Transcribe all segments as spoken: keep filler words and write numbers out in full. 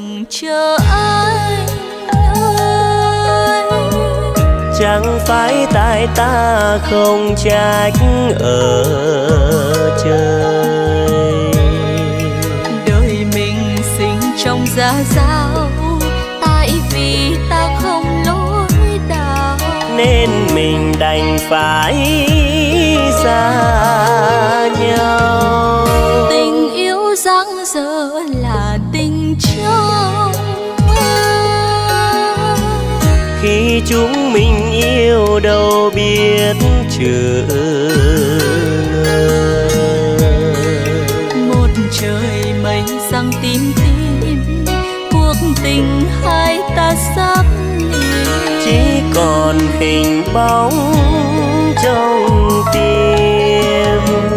đừng chờ anh ơi. Chẳng phải tại ta không trách ở trời, đời mình sinh trong gia giáo, tại vì ta không lối đạo nên mình đành phải xa nhau. Tình yêu dang dở là tình trong mơ, khi chúng mình yêu đâu biết chữ ngờ. một trời mây răng tím tím, cuộc tình hai ta sắp liền, chỉ còn hình bóng trong tim.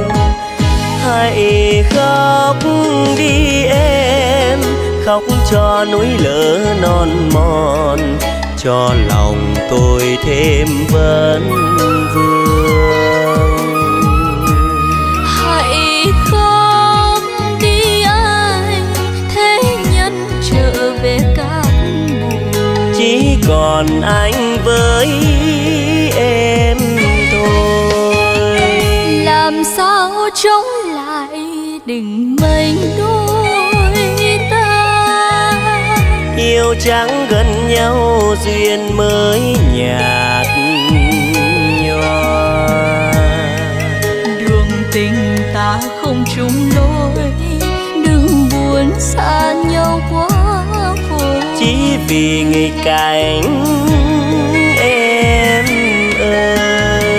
Hãy khóc đi em, khóc cho núi lỡ non mòn, cho lòng tôi thêm vấn vương. hãy khóc đi anh, thế nhân trở về cát bụi, Chỉ còn anh với em thôi. làm sao chống lại đỉnh mênh đôi ta. Yêu chẳng gần nhau duyên mới nhạt nhòa, Đường tình ta không chung lối, đừng buồn xa nhau quá vội. chỉ vì nghịch cảnh em ơi.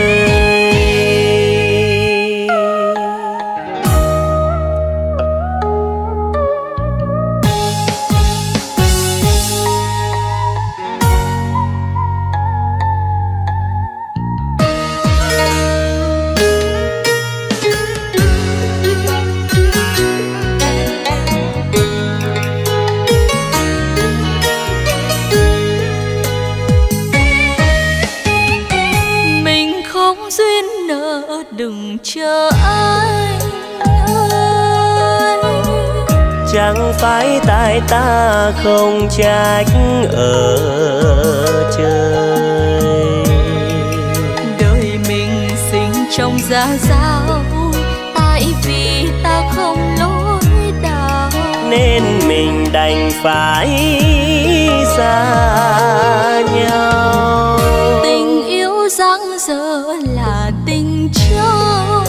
Đừng chờ anh ơi. Chẳng phải tại ta không trách ở trời, đời mình sinh trong gia giáo, tại vì ta không lối đạo nên mình đành phải xa nhau. Tình yêu dang dở là tình trong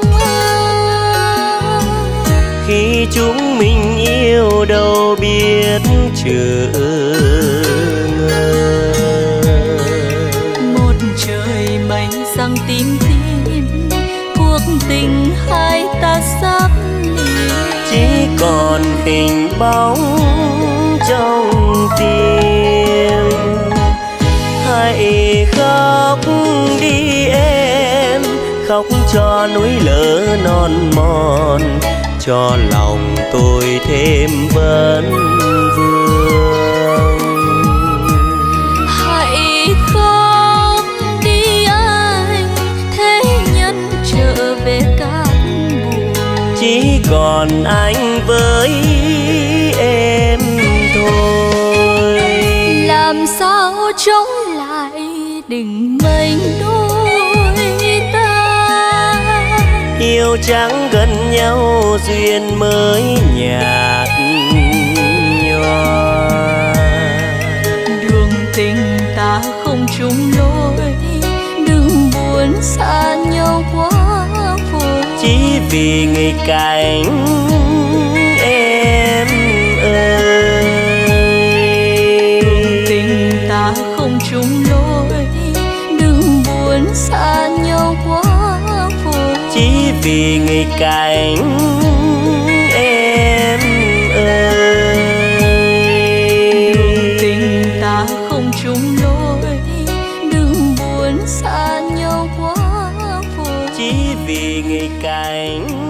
mơ, khi chúng mình yêu đâu biết chữ ngờ. một trời mây răng tím tím, cuộc tình hai ta sắp liền, chỉ còn hình bóng trong tim. Hãy khóc đi em, khóc cho núi lỡ non mòn, cho lòng tôi thêm vấn vương. hãy khóc đi anh, thế nhân trở về cát bụi, Chỉ còn anh với em thôi. làm sao chống lại đỉnh mênh đôi ta. Yêu chẳng gần nhau duyên mới nhạt nhòa, Đường tình ta không chung lối, đừng buồn xa nhau quá vội. chỉ vì nghịch cảnh em ơi. Đường tình ta không chung lối, đừng buồn xa nhau quá vội. Chỉ vì nghịch cảnh em ơi. Đường tình ta không chung lối, đừng buồn xa nhau quá vội. Chỉ vì nghịch cảnh